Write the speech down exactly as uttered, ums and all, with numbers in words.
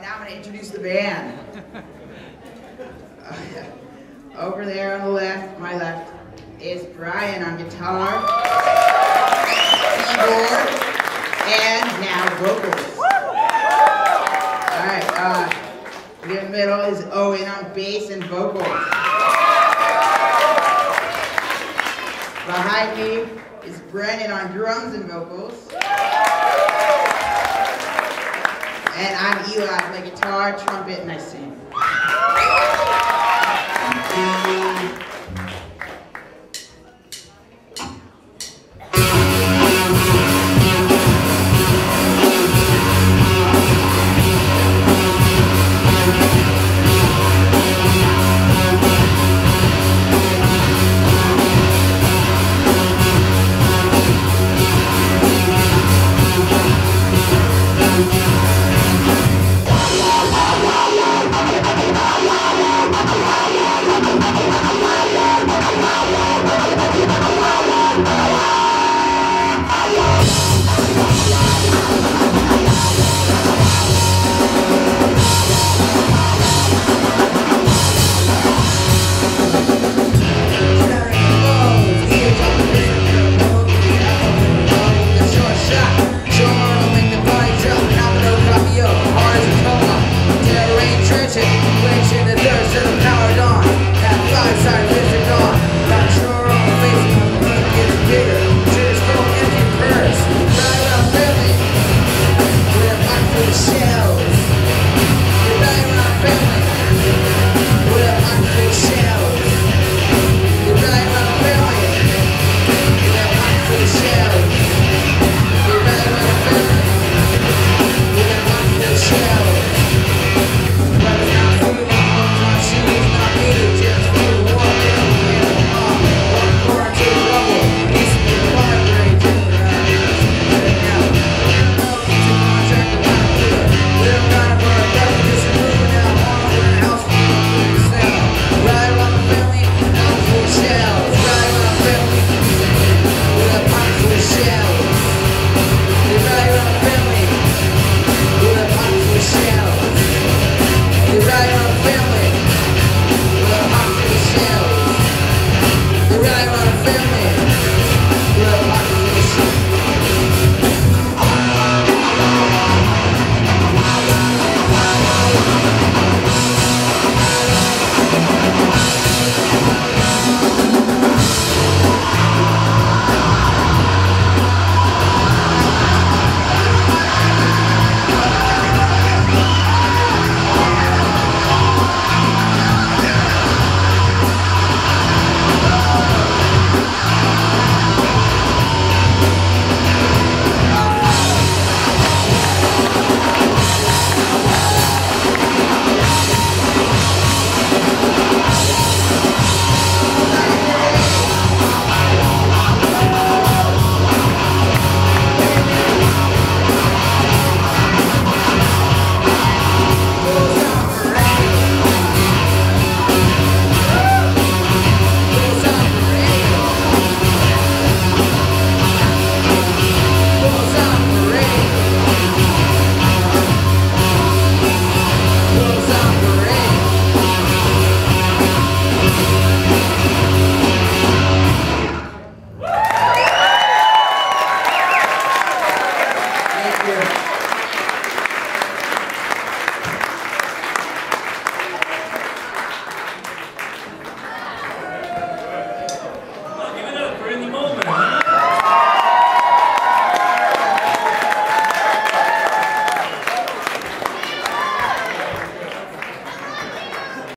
now I'm going to introduce the band. Uh, over there on the left, my left, is Brian on guitar, keyboard, and now vocals. All right, uh, in the middle is Owen on bass and vocals. Behind me is Brennan on drums and vocals. And I'm Eli, I play guitar, trumpet, and I sing.